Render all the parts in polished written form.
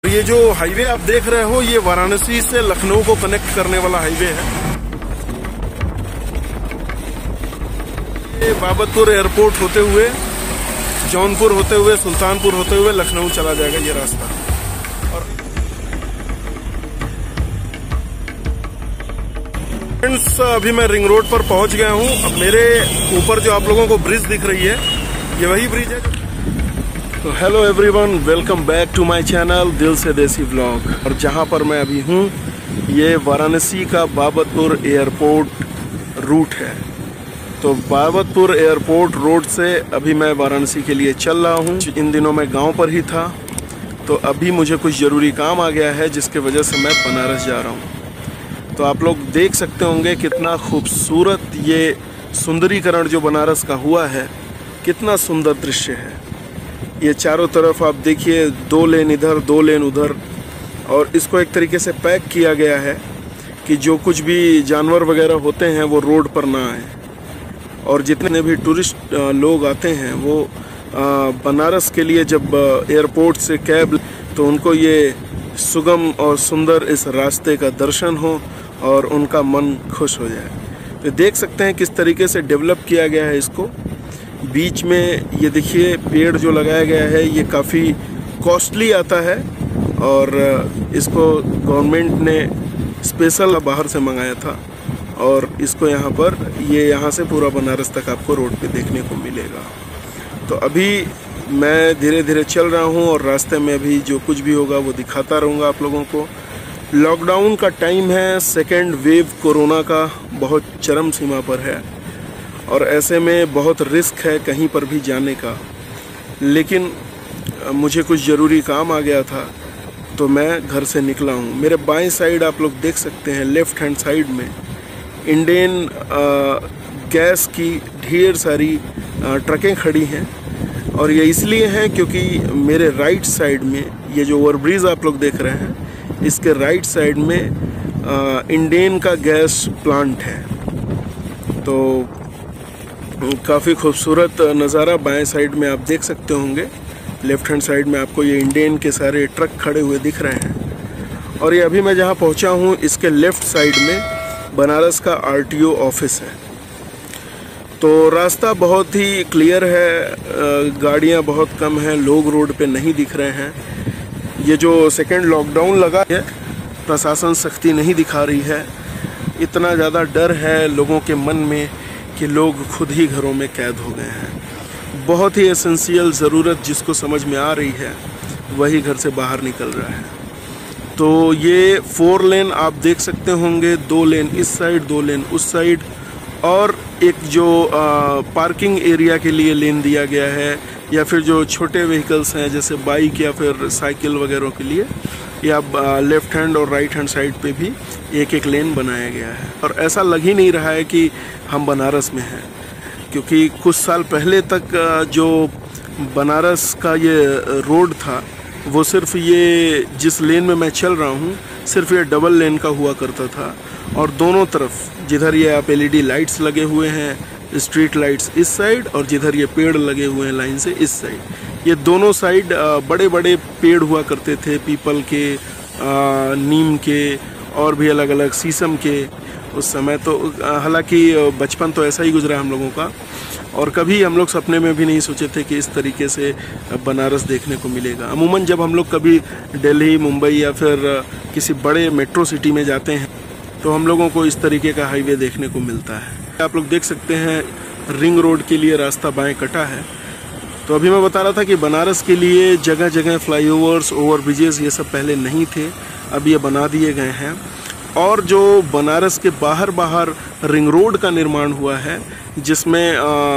ये जो हाईवे आप देख रहे हो ये वाराणसी से लखनऊ को कनेक्ट करने वाला हाईवे है। ये बाबतपुर एयरपोर्ट होते हुए, जौनपुर होते हुए, सुल्तानपुर होते हुए लखनऊ चला जाएगा ये रास्ता। और फ्रेंड्स अभी मैं रिंग रोड पर पहुंच गया हूं। अब मेरे ऊपर जो आप लोगों को ब्रिज दिख रही है ये वही ब्रिज है। तो hello everyone, welcome back to my channel Dil Se देसी व्लॉग। और जहां पर मैं अभी हूं ये वाराणसी का बाबतपुर एयरपोर्ट रूट है। तो बाबतपुर एयरपोर्ट रोड से अभी मैं वाराणसी के लिए चल रहा हूं। इन दिनों मैं गांव पर ही था, तो अभी मुझे कुछ ज़रूरी काम आ गया है जिसके वजह से मैं बनारस जा रहा हूं। तो आप लोग देख सकते होंगे कितना खूबसूरत ये सुंदरीकरण जो बनारस का हुआ है, कितना सुंदर दृश्य है। ये चारों तरफ आप देखिए, 2 लेन इधर 2 लेन उधर, और इसको एक तरीके से पैक किया गया है कि जो कुछ भी जानवर वगैरह होते हैं वो रोड पर ना आए। और जितने भी टूरिस्ट लोग आते हैं वो बनारस के लिए जब एयरपोर्ट से कैब, तो उनको ये सुगम और सुंदर इस रास्ते का दर्शन हो और उनका मन खुश हो जाए। तो देख सकते हैं किस तरीके से डेवलप किया गया है इसको। बीच में ये देखिए पेड़ जो लगाया गया है ये काफ़ी कॉस्टली आता है, और इसको गवर्नमेंट ने स्पेशल बाहर से मंगाया था, और इसको यहाँ पर यहाँ से पूरा बनारस तक आपको रोड पे देखने को मिलेगा। तो अभी मैं धीरे धीरे चल रहा हूँ और रास्ते में अभी जो कुछ भी होगा वो दिखाता रहूँगा आप लोगों को। लॉकडाउन का टाइम है, सेकेंड वेव कोरोना का बहुत चरम सीमा पर है, और ऐसे में बहुत रिस्क है कहीं पर भी जाने का। लेकिन मुझे कुछ ज़रूरी काम आ गया था तो मैं घर से निकला हूँ। मेरे बाएं साइड आप लोग देख सकते हैं, लेफ़्ट हैंड साइड में इंडियन गैस की ढेर सारी ट्रकें खड़ी हैं। और ये इसलिए हैं क्योंकि मेरे राइट साइड में ये जो ओवरब्रिज आप लोग देख रहे हैं, इसके राइट साइड में इंडियन का गैस प्लांट है। तो काफ़ी खूबसूरत नज़ारा बाएं साइड में आप देख सकते होंगे। लेफ़्ट हैंड साइड में आपको ये इंडियन के सारे ट्रक खड़े हुए दिख रहे हैं। और ये अभी मैं जहाँ पहुँचा हूँ इसके लेफ़्ट साइड में बनारस का RTO ऑफिस है। तो रास्ता बहुत ही क्लियर है, गाड़ियाँ बहुत कम हैं, लोग रोड पे नहीं दिख रहे हैं। ये जो सेकेंड लॉकडाउन लगा है, प्रशासन सख्ती नहीं दिखा रही है। इतना ज़्यादा डर है लोगों के मन में कि लोग खुद ही घरों में कैद हो गए हैं। बहुत ही एसेंशियल ज़रूरत जिसको समझ में आ रही है वही घर से बाहर निकल रहा है। तो ये 4 लेन आप देख सकते होंगे, 2 लेन इस साइड 2 लेन उस साइड, और एक जो पार्किंग एरिया के लिए लेन दिया गया है, या फिर जो छोटे व्हीकल्स हैं जैसे बाइक या फिर साइकिल वगैरह के लिए, या लेफ़्ट हैंड और राइट हैंड साइड पे भी एक एक लेन बनाया गया है। और ऐसा लग ही नहीं रहा है कि हम बनारस में हैं, क्योंकि कुछ साल पहले तक जो बनारस का ये रोड था वो सिर्फ ये जिस लेन में मैं चल रहा हूँ सिर्फ ये डबल लेन का हुआ करता था। और दोनों तरफ जिधर ये आप LED लाइट्स लगे हुए हैं, स्ट्रीट लाइट्स इस साइड, और जिधर ये पेड़ लगे हुए हैं लाइन से इस साइड, ये दोनों साइड बड़े बड़े पेड़ हुआ करते थे, पीपल के, नीम के, और भी अलग अलग शीशम के उस समय। तो हालांकि बचपन तो ऐसा ही गुजरा हम लोगों का, और कभी हम लोग सपने में भी नहीं सोचे थे कि इस तरीके से बनारस देखने को मिलेगा। अमूमन जब हम लोग कभी दिल्ली, मुंबई या फिर किसी बड़े मेट्रो सिटी में जाते हैं तो हम लोगों को इस तरीके का हाईवे देखने को मिलता है। आप लोग देख सकते हैं रिंग रोड के लिए रास्ता बाएं कटा है। तो अभी मैं बता रहा था कि बनारस के लिए जगह जगह फ्लाईओवर्स, ओवरब्रिजेस ये सब पहले नहीं थे, अब ये बना दिए गए हैं। और जो बनारस के बाहर बाहर रिंग रोड का निर्माण हुआ है, जिसमें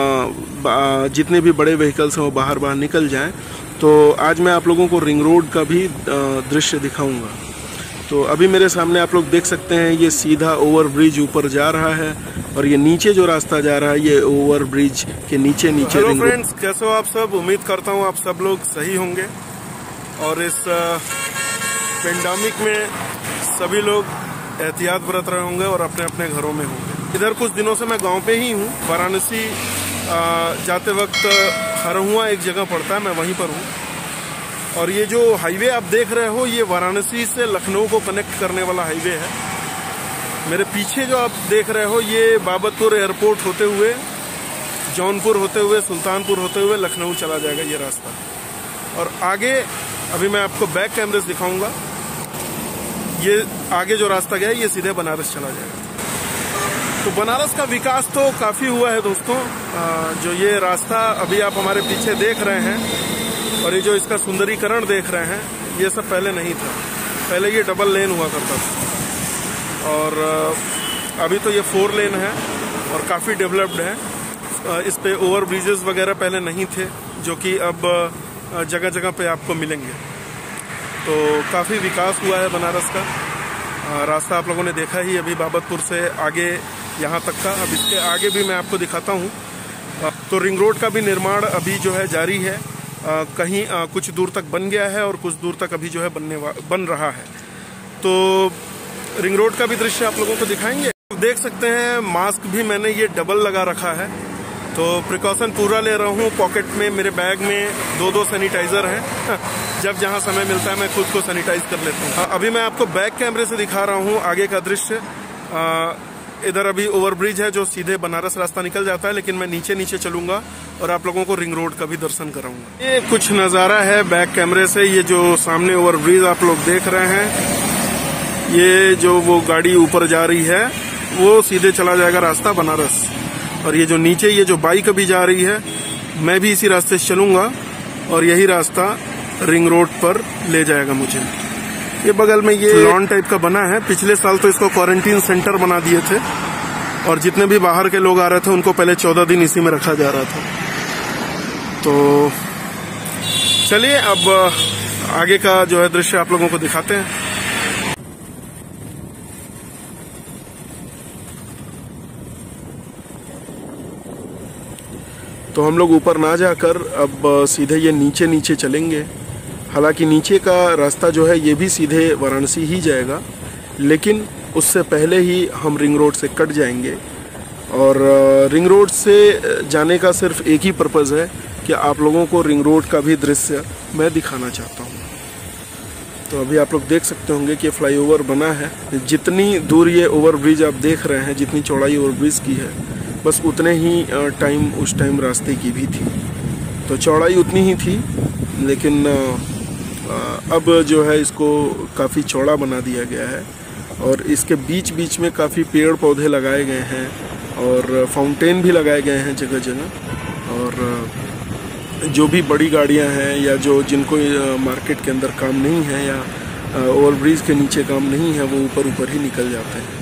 जितने भी बड़े व्हीकल्स हैं वो बाहर बाहर निकल जाएं, तो आज मैं आप लोगों को रिंग रोड का भी दृश्य दिखाऊंगा। तो अभी मेरे सामने आप लोग देख सकते हैं ये सीधा ओवरब्रिज ऊपर जा रहा है, और ये नीचे जो रास्ता जा रहा है ये ओवरब्रिज के नीचे नीचे। हेलो फ्रेंड्स, कैसे हो आप सब? उम्मीद करता हूँ आप सब लोग सही होंगे, और इस पेंडेमिक में सभी लोग एहतियात बरत रहे होंगे और अपने अपने घरों में होंगे। इधर कुछ दिनों से मैं गांव पे ही हूँ। वाराणसी जाते वक्त हरहुआ एक जगह पड़ता है, मैं वहीं पर हूँ। और ये जो हाईवे आप देख रहे हो ये वाराणसी से लखनऊ को कनेक्ट करने वाला हाईवे है। मेरे पीछे जो आप देख रहे हो ये बाबतपुर एयरपोर्ट होते हुए, जौनपुर होते हुए, सुल्तानपुर होते हुए लखनऊ चला जाएगा ये रास्ता। और आगे अभी मैं आपको बैक कैमरे से दिखाऊंगा, ये आगे जो रास्ता गया है ये सीधे बनारस चला जाएगा। तो बनारस का विकास तो काफी हुआ है दोस्तों। जो ये रास्ता अभी आप हमारे पीछे देख रहे हैं और ये जो इसका सुंदरीकरण देख रहे हैं, ये सब पहले नहीं था। पहले ये डबल लेन हुआ करता था और अभी तो ये 4 लेन है और काफी डेवलप्ड है। इस पे ओवर ब्रिजेस वगैरह पहले नहीं थे, जो कि अब जगह जगह पे आपको मिलेंगे। तो काफी विकास हुआ है बनारस का। रास्ता आप लोगों ने देखा ही अभी बाबतपुर से आगे यहाँ तक का। अब इसके आगे भी मैं आपको दिखाता हूँ। तो रिंग रोड का भी निर्माण अभी जो है जारी है। कहीं कुछ दूर तक बन गया है और कुछ दूर तक अभी जो है बन रहा है। तो रिंग रोड का भी दृश्य आप लोगों को दिखाएंगे। देख सकते हैं मास्क भी मैंने ये डबल लगा रखा है, तो प्रिकॉशन पूरा ले रहा हूँ। पॉकेट में मेरे बैग में 2 सैनिटाइजर हैं। जब जहाँ समय मिलता है मैं खुद को सैनिटाइज कर लेता हूँ। अभी मैं आपको बैक कैमरे से दिखा रहा हूँ आगे का दृश्य। इधर अभी ओवरब्रिज है जो सीधे बनारस रास्ता निकल जाता है, लेकिन मैं नीचे नीचे चलूंगा और आप लोगों को रिंग रोड का भी दर्शन कराऊंगा। ये कुछ नज़ारा है बैक कैमरे से। ये जो सामने ओवरब्रिज आप लोग देख रहे हैं, ये जो वो गाड़ी ऊपर जा रही है वो सीधे चला जाएगा रास्ता बनारस। और ये जो नीचे ये जो बाइक अभी जा रही है, मैं भी इसी रास्ते से चलूंगा और यही रास्ता रिंग रोड पर ले जाएगा मुझे। ये बगल में ये लॉन टाइप का बना है। पिछले साल तो इसको क्वारंटीन सेंटर बना दिए थे और जितने भी बाहर के लोग आ रहे थे उनको पहले 14 दिन इसी में रखा जा रहा था। तो चलिए अब आगे का जो है दृश्य आप लोगों को दिखाते हैं। तो हम लोग ऊपर ना जाकर अब सीधे ये नीचे नीचे चलेंगे। हालांकि नीचे का रास्ता जो है ये भी सीधे वाराणसी ही जाएगा, लेकिन उससे पहले ही हम रिंग रोड से कट जाएंगे। और रिंग रोड से जाने का सिर्फ एक ही पर्पज़ है कि आप लोगों को रिंग रोड का भी दृश्य मैं दिखाना चाहता हूँ। तो अभी आप लोग देख सकते होंगे कि फ्लाईओवर बना है। जितनी दूर ये ओवरब्रिज आप देख रहे हैं, जितनी चौड़ाई ओवरब्रिज की है, बस उतने ही उस टाइम रास्ते की भी थी। तो चौड़ाई उतनी ही थी, लेकिन अब जो है इसको काफ़ी चौड़ा बना दिया गया है और इसके बीच बीच में काफ़ी पेड़ पौधे लगाए गए हैं और फाउंटेन भी लगाए गए हैं जगह जगह। और जो भी बड़ी गाड़ियां हैं या जो जिनको मार्केट के अंदर काम नहीं है या ओवरब्रिज के नीचे काम नहीं है, वो ऊपर ही निकल जाते हैं।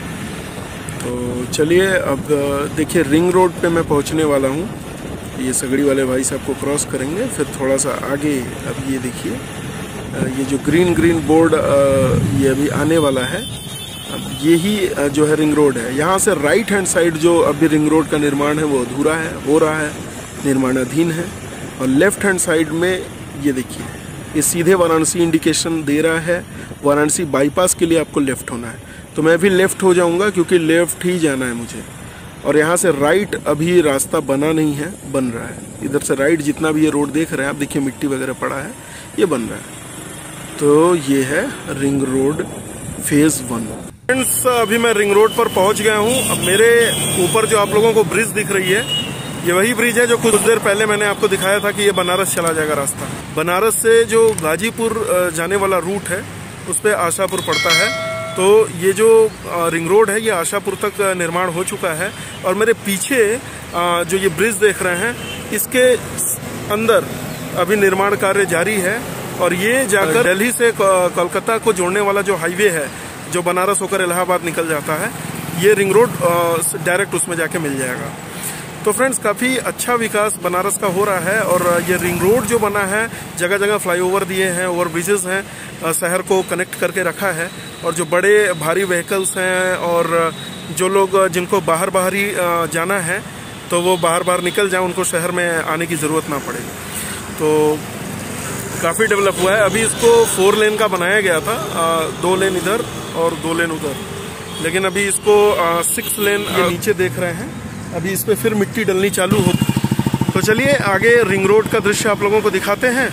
तो चलिए अब देखिए रिंग रोड पे मैं पहुंचने वाला हूं। ये सगड़ी वाले भाई साहब को क्रॉस करेंगे, फिर थोड़ा सा आगे अब ये देखिए ये जो ग्रीन बोर्ड ये अभी आने वाला है। अब यही जो है रिंग रोड है। यहाँ से राइट हैंड साइड जो अभी रिंग रोड का निर्माण है वो अधूरा है, हो रहा है, निर्माणाधीन है। और लेफ्ट हैंड साइड में ये देखिए ये सीधे वाराणसी इंडिकेशन दे रहा है। वाराणसी बाईपास के लिए आपको लेफ्ट होना है, तो मैं भी लेफ्ट हो जाऊंगा क्योंकि लेफ्ट ही जाना है मुझे। और यहाँ से राइट अभी रास्ता बना नहीं है, बन रहा है। इधर से राइट जितना भी ये रोड देख रहे हैं आप, देखिए मिट्टी वगैरह पड़ा है, ये बन रहा है। तो ये है रिंग रोड फेज 1। फ्रेंड्स अभी मैं रिंग रोड पर पहुंच गया हूं। अब मेरे ऊपर जो आप लोगों को ब्रिज दिख रही है, ये वही ब्रिज है जो कुछ देर पहले मैंने आपको दिखाया था कि ये बनारस चला जाएगा रास्ता। बनारस से जो गाजीपुर जाने वाला रूट है उस पर आशापुर पड़ता है। तो ये जो रिंग रोड है ये आशापुर तक निर्माण हो चुका है। और मेरे पीछे जो ये ब्रिज देख रहे हैं, इसके अंदर अभी निर्माण कार्य जारी है। और ये जाकर दिल्ली से कोलकाता को जोड़ने वाला जो हाईवे है, जो बनारस होकर इलाहाबाद निकल जाता है, ये रिंग रोड डायरेक्ट उसमें जाके मिल जाएगा। तो फ्रेंड्स काफ़ी अच्छा विकास बनारस का हो रहा है। और ये रिंग रोड जो बना है, जगह जगह फ्लाईओवर दिए हैं, ओवर ब्रिजेस हैं, शहर को कनेक्ट करके रखा है। और जो बड़े भारी व्हीकल्स हैं और जो लोग जिनको बाहर ही जाना है, तो वो बाहर निकल जाए, उनको शहर में आने की ज़रूरत ना पड़े। तो काफ़ी डेवलप हुआ है। अभी इसको 4 लेन का बनाया गया था, 2 लेन इधर और 2 लेन उधर, लेकिन अभी इसको 6 लेन नीचे देख रहे हैं। अभी इस पे फिर मिट्टी डलनी चालू हो। तो चलिए आगे रिंग रोड का दृश्य आप लोगों को दिखाते हैं।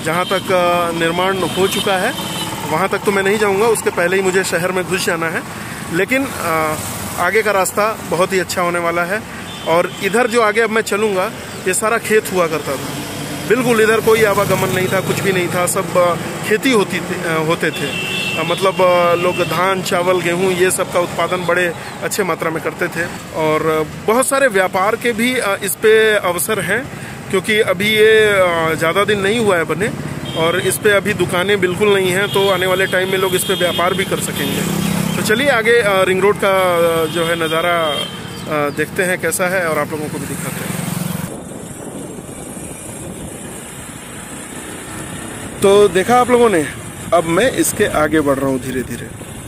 जहाँ तक निर्माण हो चुका है वहाँ तक तो मैं नहीं जाऊँगा, उसके पहले ही मुझे शहर में घुस जाना है। लेकिन आगे का रास्ता बहुत ही अच्छा होने वाला है। और इधर जो आगे अब मैं चलूँगा ये सारा खेत हुआ करता था, बिल्कुल इधर कोई आवागमन नहीं था, कुछ भी नहीं था, सब खेती होते थे। मतलब लोग धान चावल गेहूं ये सब का उत्पादन बड़े अच्छे मात्रा में करते थे। और बहुत सारे व्यापार के भी इस पे अवसर हैं, क्योंकि अभी ये ज़्यादा दिन नहीं हुआ है बने और इस पे अभी दुकानें बिल्कुल नहीं हैं, तो आने वाले टाइम में लोग इस पे व्यापार भी कर सकेंगे। तो चलिए आगे रिंग रोड का जो है नज़ारा देखते हैं कैसा है और आप लोगों को भी दिखाते हैं। तो देखा आप लोगों ने, अब मैं इसके आगे बढ़ रहा हूँ धीरे धीरे।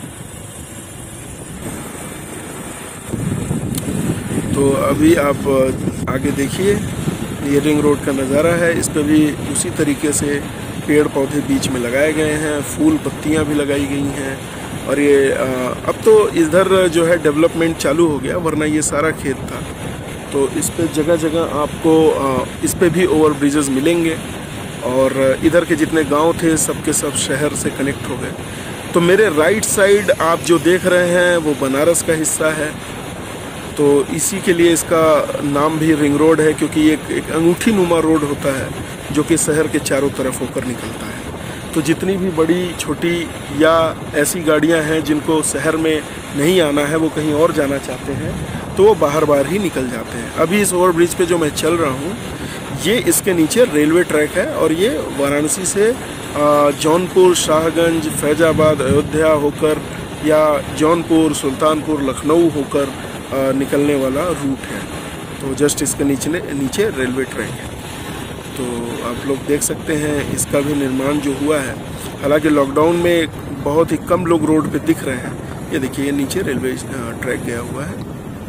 तो अभी आप आगे देखिए, ये रिंग रोड का नज़ारा है। इस पे भी उसी तरीके से पेड़ पौधे बीच में लगाए गए हैं, फूल पत्तियां भी लगाई गई हैं। और ये अब तो इधर जो है डेवलपमेंट चालू हो गया, वरना ये सारा खेत था। तो इस पे जगह जगह आपको इस पे भी ओवर ब्रिजेस मिलेंगे और इधर के जितने गांव थे सबके सब शहर से कनेक्ट हो गए। तो मेरे राइट साइड आप जो देख रहे हैं वो बनारस का हिस्सा है, तो इसी के लिए इसका नाम भी रिंग रोड है, क्योंकि ये एक अंगूठी नुमा रोड होता है जो कि शहर के चारों तरफ होकर निकलता है। तो जितनी भी बड़ी छोटी या ऐसी गाड़ियां हैं जिनको शहर में नहीं आना है, वो कहीं और जाना चाहते हैं, तो वो बाहर ही निकल जाते हैं। अभी इस ओवर ब्रिज पे जो मैं चल रहा हूँ ये इसके नीचे रेलवे ट्रैक है और ये वाराणसी से जौनपुर, शाहगंज, फैजाबाद, अयोध्या होकर या जौनपुर, सुल्तानपुर, लखनऊ होकर निकलने वाला रूट है। तो जस्ट इसके नीचे रेलवे ट्रैक है। तो आप लोग देख सकते हैं इसका भी निर्माण जो हुआ है, हालांकि लॉकडाउन में बहुत ही कम लोग रोड पे दिख रहे हैं। ये देखिए, ये नीचे रेलवे ट्रैक गया हुआ है।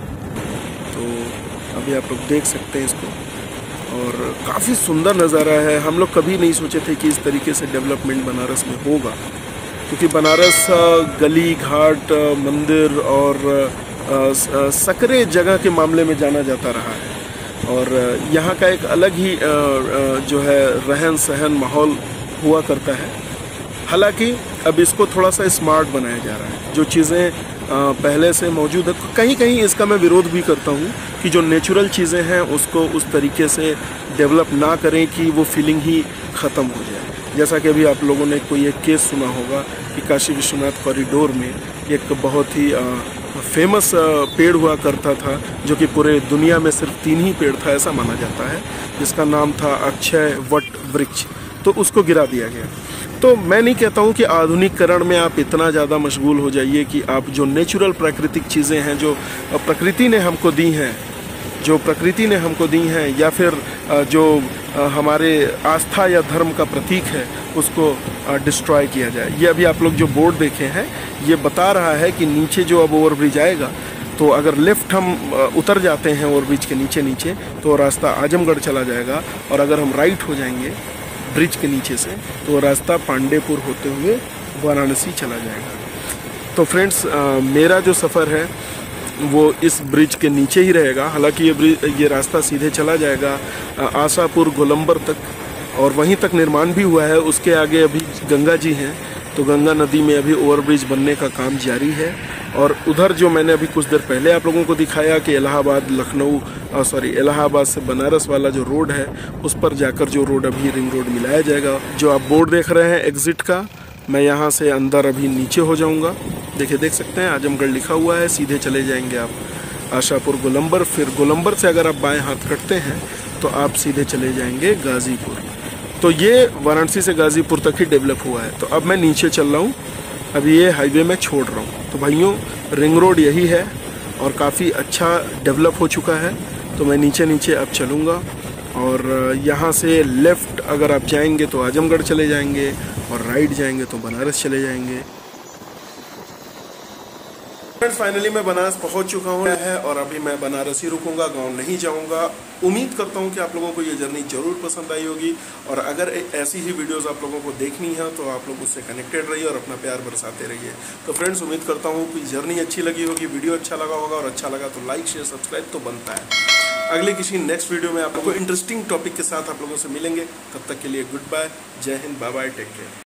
तो अभी आप लोग देख सकते हैं इसको, और काफ़ी सुंदर नज़ारा है। हम लोग कभी नहीं सोचे थे कि इस तरीके से डेवलपमेंट बनारस में होगा, क्योंकि बनारस गली घाट, मंदिर और सकरे जगह के मामले में जाना जाता रहा है। और यहाँ का एक अलग ही जो है रहन सहन माहौल हुआ करता है। हालांकि अब इसको थोड़ा सा स्मार्ट बनाया जा रहा है। जो चीज़ें पहले से मौजूद है, कहीं कहीं इसका मैं विरोध भी करता हूँ कि जो नेचुरल चीज़ें हैं उसको उस तरीके से डेवलप ना करें कि वो फीलिंग ही ख़त्म हो जाए। जैसा कि अभी आप लोगों ने कोई एक केस सुना होगा कि काशी विश्वनाथ कॉरिडोर में एक बहुत ही फेमस पेड़ हुआ करता था, जो कि पूरे दुनिया में सिर्फ 3 ही पेड़ था ऐसा माना जाता है, जिसका नाम था अक्षय वट वृक्ष। तो उसको गिरा दिया गया। तो मैं नहीं कहता हूँ कि आधुनिकीकरण में आप इतना ज़्यादा मशगूल हो जाइए कि आप जो नेचुरल प्राकृतिक चीज़ें हैं जो प्रकृति ने हमको दी हैं या फिर जो हमारे आस्था या धर्म का प्रतीक है उसको डिस्ट्रॉय किया जाए। ये अभी आप लोग जो बोर्ड देखे हैं ये बता रहा है कि नीचे जो अब ओवरब्रिज आएगा, तो अगर लेफ्ट हम उतर जाते हैं ओवरब्रिज के नीचे तो रास्ता आजमगढ़ चला जाएगा, और अगर हम राइट हो जाएंगे ब्रिज के नीचे से तो ये पांडेपुर होते हुए वाराणसी चला जाएगा। तो फ्रेंड्स, मेरा जो सफ़र है वो इस ब्रिज के नीचे ही रहेगा। हालांकि ये रास्ता सीधे चला जाएगा आशापुर गोलंबर तक, और वहीं तक निर्माण भी हुआ है। उसके आगे अभी गंगा जी हैं, तो गंगा नदी में अभी ओवरब्रिज बनने का काम जारी है। और उधर जो मैंने अभी कुछ देर पहले आप लोगों को दिखाया कि इलाहाबाद से बनारस वाला जो रोड है उस पर जाकर जो रोड अभी रिंग रोड मिलाया जाएगा। जो आप बोर्ड देख रहे हैं एग्जिट का, मैं यहाँ से अंदर अभी नीचे हो जाऊँगा। देखिए, देख सकते हैं आजमगढ़ लिखा हुआ है। सीधे चले जाएंगे आप आशापुर गोलंबर, फिर गोलंबर से अगर आप बाएं हाथ कटते हैं तो आप सीधे चले जाएंगे गाजीपुर। तो ये वाराणसी से गाजीपुर तक ही डेवलप हुआ है। तो अब मैं नीचे चल रहा हूँ, अभी ये हाईवे में छोड़ रहा हूँ। तो भाइयों, रिंग रोड यही है और काफ़ी अच्छा डेवलप हो चुका है। तो मैं नीचे अब चलूँगा, और यहाँ से लेफ़्ट अगर आप जाएंगे तो आजमगढ़ चले जाएंगे, और राइट जाएंगे तो बनारस चले जाएंगे। फ्रेंड्स, फाइनली मैं बनारस पहुंच चुका हूँ और अभी मैं बनारस ही रुकूंगा, गांव नहीं जाऊंगा। उम्मीद करता हूं कि आप लोगों को ये जर्नी जरूर पसंद आई होगी, और अगर ऐसी ही वीडियोस आप लोगों को देखनी है तो आप लोग उससे कनेक्टेड रहिए और अपना प्यार बरसाते रहिए। तो फ्रेंड्स, उम्मीद करता हूँ कि जर्नी अच्छी लगी होगी, वीडियो अच्छा लगा होगा, और अच्छा लगा तो लाइक शेयर सब्सक्राइब तो बनता है। अगले किसी नेक्स्ट वीडियो में आप लोगों को इंटरेस्टिंग टॉपिक के साथ आप लोगों से मिलेंगे। तब तक के लिए गुड बाय, जय Hind, bye bye, take care.